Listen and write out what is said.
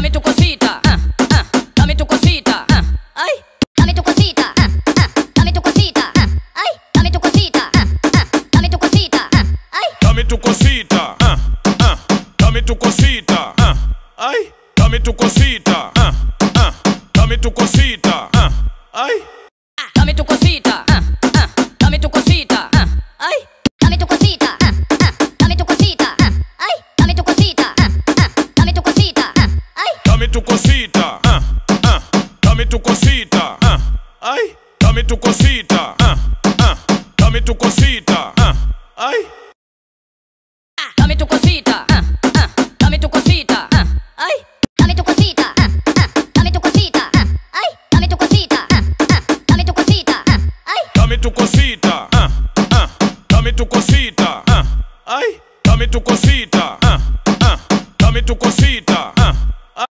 dame tu cosita, dame tu cosita, ay, dame tu cosita, dame tu cosita, ay, dame tu cosita, dame tu cosita, ay, dame tu cosita, dame tu cosita, ay, dame tu cosita, dame tu cosita, ay, dame tu cosita, dame tu cosita, ay, dame tu cosita, dame tu cosita, ay, dame tu cosita, dame tu cosita, ay, dame tu cosita, dame tu cosita, ay, dame tu cosita, dame tu cosita, ay, dame tu cosita, dame tu cosita, ay, dame tu cosita, dame tu cosita, ay, dame tu cosita, dame tu cosita, ay, dame tu cosita, dame tu cosita, ay, dame tu cosita.